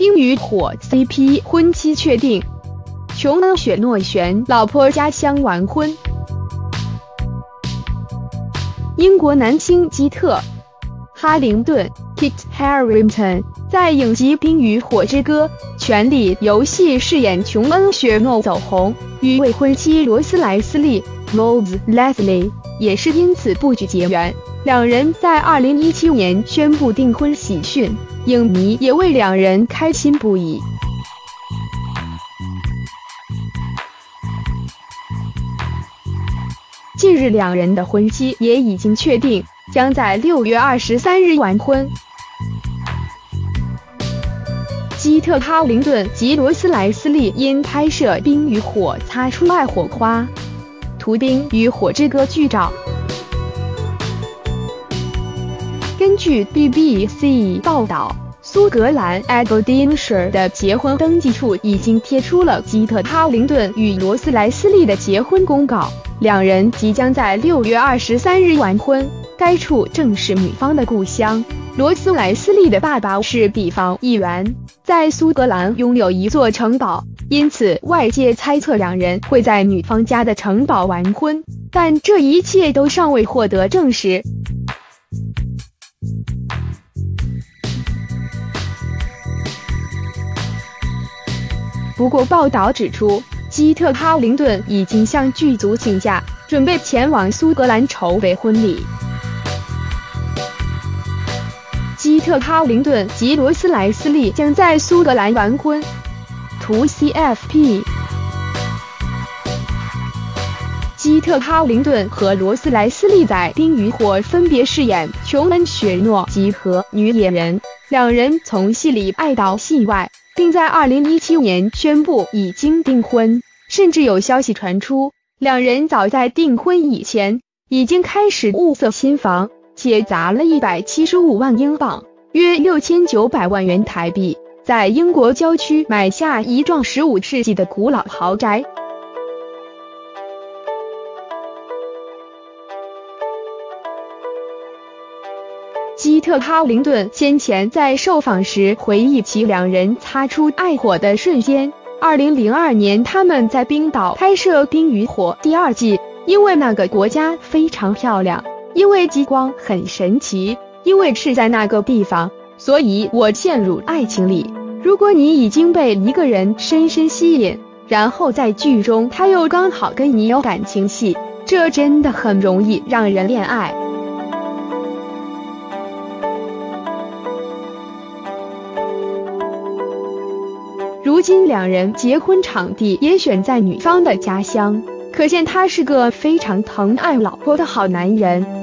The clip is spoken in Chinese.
冰与火 CP 婚期确定，琼恩·雪诺旋老婆家乡完婚。英国男星基特·哈灵顿 Kit Harington 在影集《冰与火之歌：权力游戏》饰演琼恩·雪诺走红，与未婚妻罗斯莱斯利 Rose Leslie 也是因此不举结缘。两人在2017年宣布订婚喜讯，影迷也为两人开心不已。近日两人的婚期也已经确定，将在6月23日完婚。基特·哈灵顿及罗斯莱斯利因拍摄《冰与火》擦出爱火花。图《冰与火之歌》剧照。根据 BBC 报道，苏格兰 Aberdeenshire 的结婚登记处已经贴出了基特·哈灵顿与罗斯莱斯利的结婚公告，两人即将在6月23日完婚。该处正是女方的故乡。罗斯莱斯利的爸爸是地方议员，在苏格兰拥有一座城堡，因此外界猜测两人会在女方家的城堡完婚，但这一切都尚未获得证实。不过报道指出，基特·哈灵顿已经向剧组请假，准备前往苏格兰筹备婚礼。基特·哈灵顿及罗斯莱斯利将在苏格兰完婚。图 CFP。基特·哈灵顿和罗斯莱斯利在《冰与火》分别饰演琼恩·雪诺及和女野人，两人从戏里爱到戏外，并在2017年宣布已经订婚，甚至有消息传出，两人早在订婚以前已经开始物色新房，且砸了175万英镑，约6900万元台币，在英国郊区买下一幢15世纪的古老豪宅。基特·哈灵顿先前在受访时回忆起两人擦出爱火的瞬间。2002年他们在冰岛拍摄《冰与火》第2季，因为那个国家非常漂亮，因为极光很神奇，因为是在那个地方，所以我陷入爱情里。如果你已经被一个人深深吸引，然后在剧中他又刚好跟你有感情戏，这真的很容易让人恋爱。如今两人结婚场地也选在女方的家乡，可见他是个非常疼爱老婆的好男人。